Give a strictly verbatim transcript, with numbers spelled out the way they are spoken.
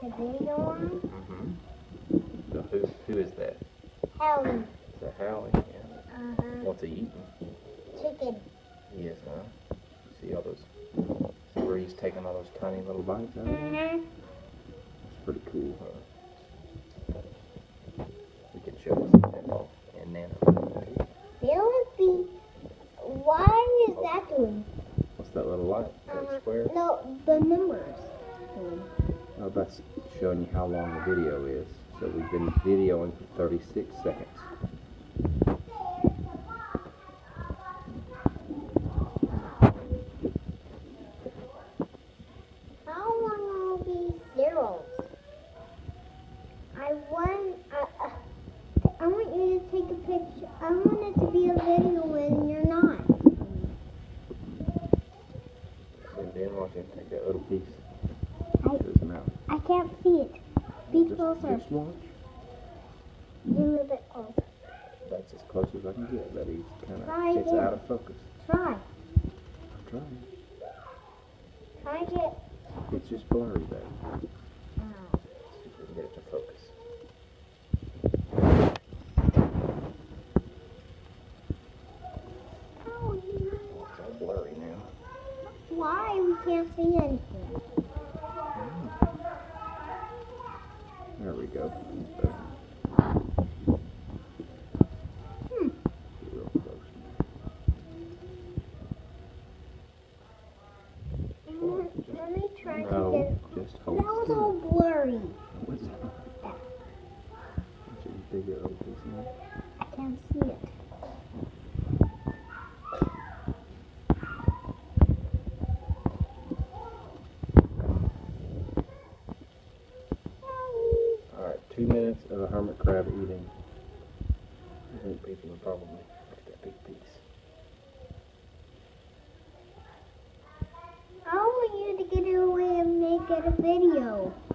the video on? Mm-hmm. So who, who is that? Hallie. Is that Hallie? Yeah. Uh-huh. What's he eating? Chicken. He is, huh? See all those, see where he's taking all those tiny little bites out of Mm-hmm. there? That's pretty cool, huh? We can show us that and Nana. Philippi, what is that doing? What's that little light? That Uh-huh. square? No, the numbers. Oh, that's showing you how long the video is. So we've been videoing for thirty-six seconds. How long are these zeros? I want, uh, uh, I want you to take a picture. I want it to be a video when you're not. Zoom in, watch him take that little piece I, to his mouth. I can't see it. Be Just, closer. just watch. Zoom a bit closer. That's as close as I can get, but he's kind Try of, it's again. out of focus. Try. I'm trying. Try to get. It's just blurry though. Oh. See if we can get it to focus. Oh, yeah. Oh, it's all blurry now. Why? We can't see anything. There we go. Hmm. Get real close. Let, let me try No, to get. just hold That was still. all blurry. What's that? Should you take that little piece now? I can't see it. Alright, two minutes of a hermit crab eating. I think people would probably like that big piece. I want you to get away and make it a video.